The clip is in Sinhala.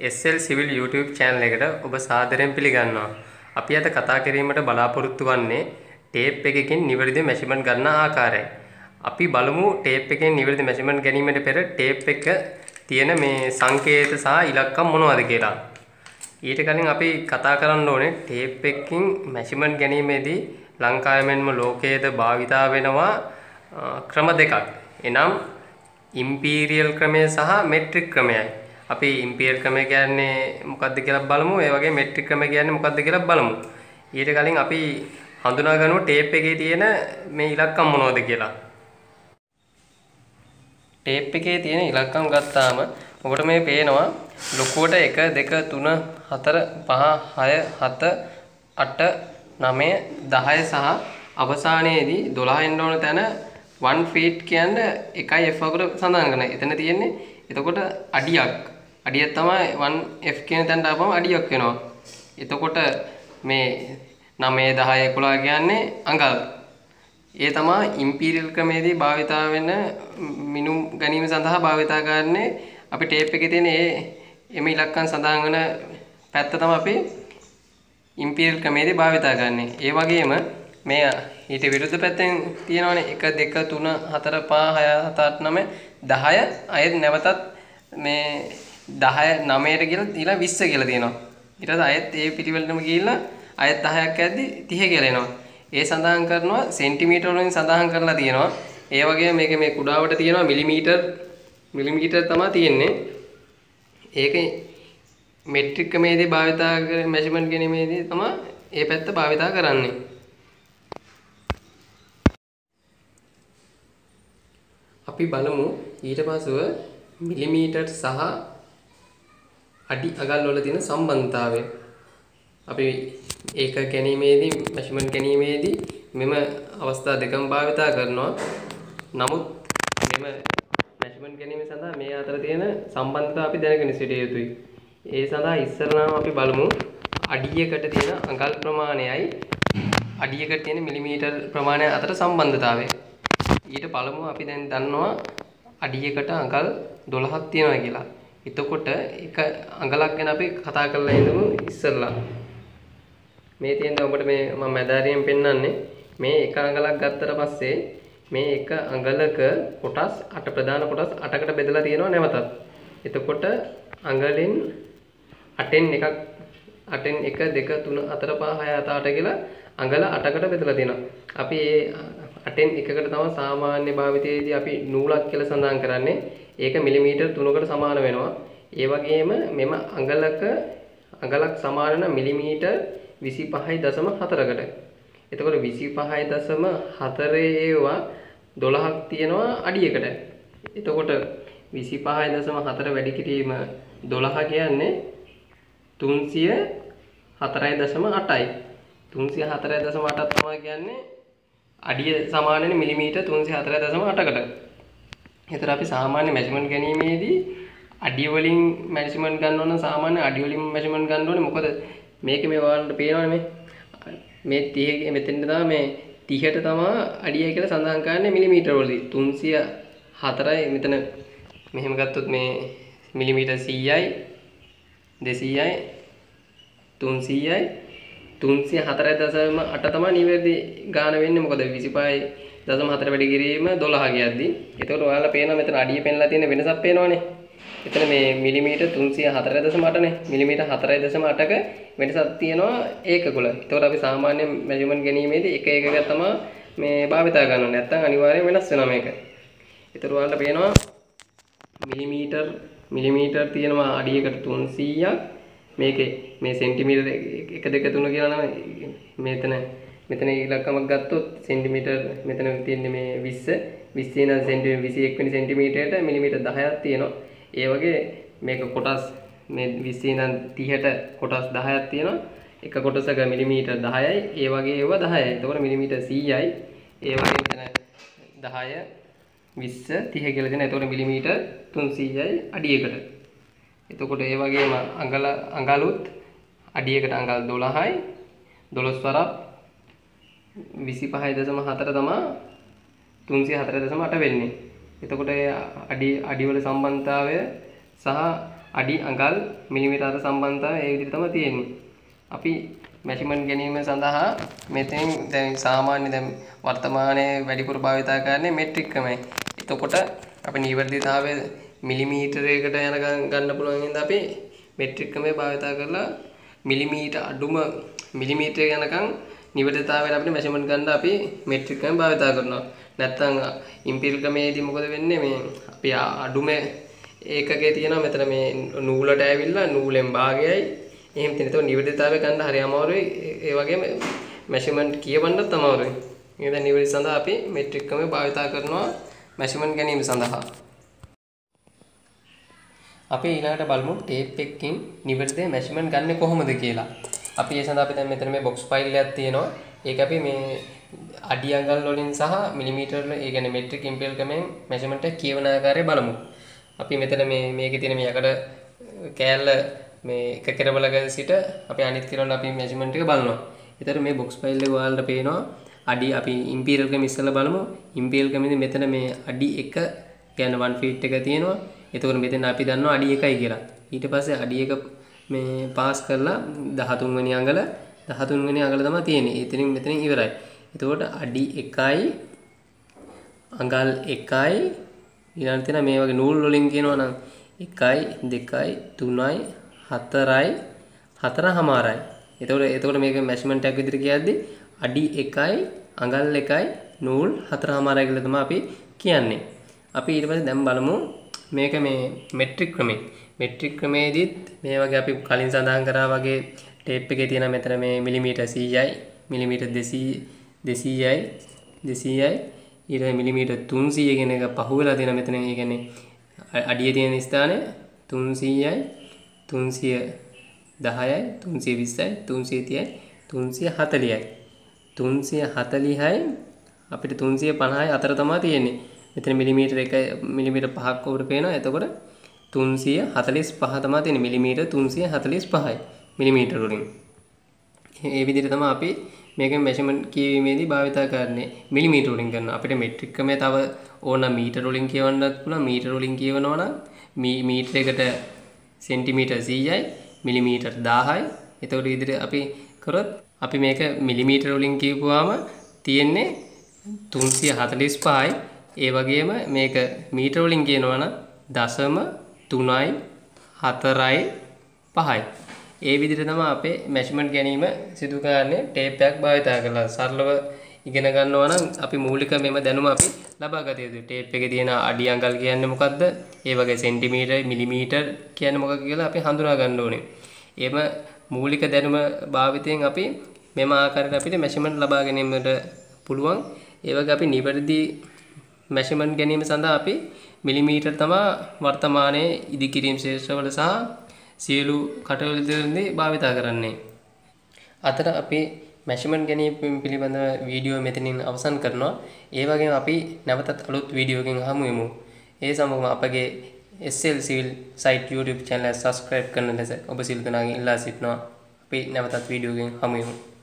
SL Civil YouTube channel එකට ඔබ සාදරයෙන් පිළිගන්නවා. අපි අද කතා කිරීමට බලාපොරොත්තු වන්නේ ටේප් එකකින් නිවැරදි මෙෂර්මන්ට් ගන්න ආකාරයයි. අපි බලමු ටේප් එකෙන් නිවැරදි මෙෂර්මන්ට් ගැනීමට පෙර ටේප් එක තියෙන මේ සංකේත සහ ඉලක්කම් මොනවද කියලා. ඊට කලින් අපි කතා කරන්න ඕනේ ටේප් එකකින් මෙෂර්මන්ට් ගැනීමේදී ලංකාවේ මෙන්ම ලෝකයේද භාවිතා වෙනවා ක්‍රම දෙකක්. එනම් ඉම්පීරියල් ක්‍රමය සහ මෙට්‍රික් ක්‍රමයයි. අපි ඉම්පීරියල් ක්‍රමය කියන්නේ මොකක්ද කියලා බලමු. ඒ වගේ මෙට්‍රික් ක්‍රමය කියන්නේ මොකක්ද කියලා බලමු. ඊට කලින් අපි හඳුනා ගන්නු ටේප් එකේ තියෙන මේ ඉලක්කම් මොනවද කියලා. ටේප් එකේ තියෙන ඉලක්කම් ගත්තාම ඔබට මේ පේනවා ලොකුවට 1 2 3 4 5 6 7 8 9 10 සහ අවසානයේදී 12 එන්න ඕන තැන 1 feet කියන්නේ 1f අකුර සඳහන් කරනවා. එතන තියෙන්නේ එතකොට අඩියක්. අඩිය තමයි 1f කියන තැනට ආපම අඩියක් වෙනවා. එතකොට මේ 9 10 11 කියන්නේ අඟල්. ඒ තමයි ඉම්පීරියල් ක්‍රමයේදී භාවිතා වෙන මිනුම් ගැනීම සඳහා භාවිතා කරන්නේ. අපි ටේප් එකේ තියෙන එම ඉලක්කම් සඳහන් වෙන පැත්ත තමයි අපි ඉම්පීරියල් ක්‍රමයේදී භාවිතා කරන්නේ. ඒ වගේම මේ ඊට විරුද්ධ පැත්තෙන් තියෙනවානේ 1 2 3 4 5 6 7 8 9 10 අයත් නැවතත් මේ 10 9ට කියලා ඊළඟ 20 කියලා තියෙනවා. ඊට පස්සේ අයත් ඒ පිටිවලටම ගිහිල්ලා අයත් 10ක් ඇද්දි 30 කියලා එනවා. ඒ සඳහන් කරනවා සෙන්ටිමීටර වලින් සඳහන් කරලා තියෙනවා. ඒ වගේම මේක මේ කුඩාවට තියෙනවා මිලිමීටර තමයි තියෙන්නේ. ඒක මෙට්‍රික් ක්‍රමයේදී භාවිතා කරන මෙෂර්මන්ට් ගැනීමේදී තමයි මේ පැත්ත භාවිතා කරන්නේ. අපි බලමු ඊට පස්ව මිලිමීටර් සහ අඩි අගල් වල තියෙන සම්බන්ධතාවය. අපි ඒක ගැනීමේදී මෙෂර්මන්ට් ගැනීමේදී මෙම අවස්ථා දෙකම භාවිතා කරනවා. නමුත් මෙම මෙෂර්මන්ට් ගැනීම සඳහා මේ අතර තියෙන සම්බන්ධතාව අපි දැනගෙන සිටිය යුතුයි. ඒ සඳහා ඉස්සරලාම අපි බලමු අඩියකට තියෙන අඟල් ප්‍රමාණයයි අඩියකට තියෙන මිලිමීටර් ප්‍රමාණය අතර සම්බන්ධතාවය. ඊට පළමුව අපි දැන් දන්නවා අඩියකට අඟල් 12ක් තියෙනවා කියලා. එතකොට එක අඟලක් ගැන අපි කතා කරලා ඉඳමු ඉස්සරලා. මේ තියෙන ඔබට මේ මම මැදාරියෙන් පෙන්වන්නේ මේ එක අඟලක් ගත්තට පස්සේ මේ එක අඟලක කොටස් 8 ප්‍රධාන කොටස් 8කට බෙදලා තියෙනවා නැවතත්. එතකොට අඟලෙන් 8න් 1 2 3 4 5 6 7 8 කියලා අඟල 8කට බෙදලා තියෙනවා. අපි මේ 8න් 1කට තමයි සාමාන්‍ය භාවිතයේදී අපි නූලක් කියලා සඳහන් කරන්නේ. ඒක මිලිමීටර් 3කට සමාන වෙනවා. ඒ වගේම මෙම අඟලක් සමාන වෙන මිලිමීටර් 25.4කට. එතකොට 25.4 ඒවා 12ක් තියෙනවා අඩියකට. එතකොට 25.4 වැඩි කිරීම 12 කියන්නේ 304.8යි. 304.8 තමයි කියන්නේ අඩිය සමාන වෙන මිලිමීටර් 304.8කට. ඒතර අපි සාමාන්‍ය මෙෂර්මන්ට් ගැනීමේදී අඩිය වලින් මෙෂර්මන්ට් ගන්න ඕන සාමාන්‍ය අඩිය වලින් මෙෂර්මන්ට් ගන්න ඕනේ. මොකද මේක මේ ඔයාලට පේනවනේ මේ 30 මෙතෙන්ට තමයි මේ 30ට තමයි අඩියයි කියලා සඳහන් කරන්නේ මිලිමීටර වලදී. 304යි මෙතන මෙහෙම ගත්තොත් මේ මිලිමීටර 100යි 200යි 300යි 304.8 තමයි නිවැරදි ගාන වෙන්නේ. මොකද 25.4 වැඩි කිරීම 12 කියද්දි. ඒතකොට ඔයාලා පේනවා මෙතන අඩිය පෙන්ලා තියෙන වෙනසක් පේනවනේ. එතන මේ මිලිමීටර් 304.8නේ. මිලිමීටර් 4.8ක වෙනසක් තියෙනවා ඒකවල. ඒතකොට අපි සාමාන්‍ය මෙෂර්මන්ට් ගැනීමේදී එක එකක තමයි මේ භාවිතා කරනවා. නැත්නම් අනිවාර්යයෙන් වෙනස් වෙනවා මේක. ඒතකොට ඔයාලට පේනවා මිලිමීටර් තියෙනවා අඩියකට 300ක්. මේකේ මේ සෙන්ටිමීටර් 1 2 3 කියලා නම් මෙතන ඉලක්කමක් ගත්තොත් සෙන්ටිමීටර් මෙතන තියෙන්නේ මේ 20 වෙන සෙන්ටිමීටර් 21 වෙනි සෙන්ටිමීටරයට මිලිමීටර් 10ක් තියෙනවා. ඒ වගේ මේක කොටස් මේ 20 ඉඳන් 30ට කොටස් 10ක් තියෙනවා. එක කොටසක මිලිමීටර් 10යි. ඒ වගේ ඒවා 10යි. එතකොට මිලිමීටර් 100යි. ඒ වගේ මෙතන 10 20 30 කියලා දෙනවා. එතකොට මිලිමීටර් 300යි අඩියකට. එතකොට ඒ වගේම අඟලුත් අඩියකට අඟල් 12යි 12 වරක් 25.4 තමයි 304.8 වෙන්නේ. එතකොට අඩි වල සම්බන්ධතාවය සහ අඩි අඟල් මිලිමීටර අතර සම්බන්ධතාවය ඒ විදිහට තමයි තියෙන්නේ. අපි මෙෂර්මන්ට් ගැනීම සඳහා මෙතෙන් දැන් සාමාන්‍ය දැන් වර්තමානයේ වැඩිපුර භාවිතා කරන්නේ මෙට්‍රික් ක්‍රමයි. එතකොට අපි නිවැරදිතාවය මිලිමීටරයකට යන ගන්න පුළුවන් හින්දා අපි මෙට්‍රික් ක්‍රමය භාවිතා කරලා මිලිමීටර අඩුම මිලිමීටරය යනකම් නිවැරදිතාවයට අපිට මෙෂර්මන්ට් ගන්න අපි මෙට්‍රික් ක්‍රමය භාවිතා කරනවා. නැත්නම් ඉම්පීරියල් ක්‍රමයේදී මොකද වෙන්නේ මේ අපි අඩුම ඒකකයේ තියෙනවා මෙතන මේ නූලට ඇවිල්ලා නූලෙන් භාගයයි එහෙම තියෙන. ඒක නිවැරදිතාවය ගන්න හරි අමාරුයි. ඒ වගේම මෙෂර්මන්ට් කියවන්නත් අමාරුයි. මේ දැන් නිවැරදි සඳහා අපි මෙට්‍රික් ක්‍රමය භාවිතා කරනවා මෙෂර්මන්ට් ගැනීම සඳහා. අපි ඊළඟට බලමු ටේප් එකකින් නිවැරදි මෙෂර්මන්ට් ගන්න කොහොමද කියලා. අපි ඒ සඳහා අපි දැන් මෙතන මේ බොක්ස් ෆයිල් එකක් තියෙනවා. ඒක අපි මේ අඩි අඟල් වලින් සහ මිලිමීටර වල ඒ කියන්නේ මෙට්‍රික් ඉම්පීරියල් ක්‍රමයෙන් මෙෂර්මන්ට් එක කියවන ආකාරය බලමු. අපි මෙතන මේකේ තියෙන මේ යකඩ කෑල්ල මේ එක කෙරවලක සිට අපි අනිත් කෙරවල අපි මෙෂර්මන්ට් එක බලනවා. ඒතර මේ බොක්ස් ෆයිල් එක ඔයාලට පේනවා අඩි අපි ඉම්පීරියල් ක්‍රම ඉස්සෙල්ලා බලමු. ඉම්පීරියල් ක්‍රමෙදී මෙතන මේ අඩි 1 කියන්නේ 1 ෆීට් එක තියෙනවා. එතකොට මෙතන අපි දන්නවා අඩි 1යි කියලා. ඊට පස්සේ අඩි 1 මේ පාස් කරලා 13 වෙනි අඟල 13 වෙනි අඟල තමයි තියෙන්නේ. එතනින් මෙතනින් ඉවරයි. එතකොට අඩි 1යි අඟල් 1යි ඊළඟට තියෙන මේ වගේ නූල් වලින් කියනවා නම් 1යි 2යි 3යි 4යි 4මාරයි. එතකොට මේක මෙෂර්මන්ට් එකක් විදිහට කියද්දි අඩි 1යි අඟල් 1යි නූල් 4මාරයි කියලා තමයි අපි කියන්නේ. අපි ඊට පස්සේ දැන් බලමු මේක මේ මෙට්‍රික් ක්‍රමේ. මෙට්‍රික් ක්‍රමේදීත් මේ වගේ අපි කලින් සඳහන් කරා වගේ ටේප් එකේ තියෙන මෙතන මේ මිලිමීටර 100යි මිලිමීටර 200යි 200යි ඊට මිලිමීටර 300 කියන එක පහුවෙලා තියෙන මෙතන ඒ කියන්නේ අඩිය තියෙන ස්ථානය 300යි 310යි 320යි 330යි 340යි 340යි අපිට 350යි අතර තමයි තියෙන්නේ. මෙතන මිලිමීටර 1 මිලිමීටර 5ක් උඩ පේනවා. එතකොට 345 තමයි තියෙන්නේ. මිලිමීටර 345යි මිලිමීටර වලින්. මේ විදිහට තමයි අපි මේක මෙෂර්මන්ට් කියවීමේදී භාවිතා කරන්නේ. මිලිමීටර වලින් කරනවා. අපිට මෙට්‍රික් ක්‍රමය තව ඕන මීටර වලින් කියවන්නත් පුළුවන්. මීටර වලින් කියවනවා නම් මීටර එකට සෙන්ටිමීටර 100යි මිලිමීටර 1000යි. එතකොට ඉදිරිය අපි කරොත් අපි මේක මිලිමීටර වලින් කියවුවාම තියෙන්නේ 345යි. ඒ වගේම මේක මීටර වලින් කියනවා නම් 0.3යි 4යි 5යි. ඒ විදිහට තමයි අපේ මෙෂර්මන්ට් ගැනීම සිදු කරන්නේ ටේප් එකක් භාවිතා කරලා. සරලව ඉගෙන ගන්නවා නම් අපි මූලික මෙම දැනුම අපි ලබා ගත යුතුයි. ටේප් එකේ තියෙන අඩි අඟල් කියන්නේ මොකක්ද? ඒ වගේ සෙන්ටිමීටර මිලිමීටර කියන්නේ මොකක්ද කියලා අපි හඳුනා ගන්න ඕනේ. එම මූලික දැනුම භාවිතයෙන් අපි මෙම ආකාරයට අපිට මෙෂර්මන්ට් ලබා ගැනීමට පුළුවන්. ඒ වගේ අපි නිවැරදි මෙෂර්මන්ට් ගැනීම සඳහා අපි මිලිමීටර තමයි වර්තමානයේ ඉදිකිරීම ශේෂ්ත්‍රවල සහ සියලු කටයුතුවලදී භාවිතා කරන්නේ. අතර අපි මෙෂර්මන්ට් ගැනීම පිළිබඳ වීඩියෝ මෙතනින් අවසන් කරනවා. ඒ වගේම අපි නැවතත් අලුත් වීඩියෝකින් හමු වෙමු. ඒ සමගම අපගේ SL Civil site YouTube channel subscribe කරන ලෙස ඔබ සියලු දෙනාගෙන් ඉල්ලා සිටිනවා. අපි නැවතත් වීඩියෝකින් හමු වෙමු.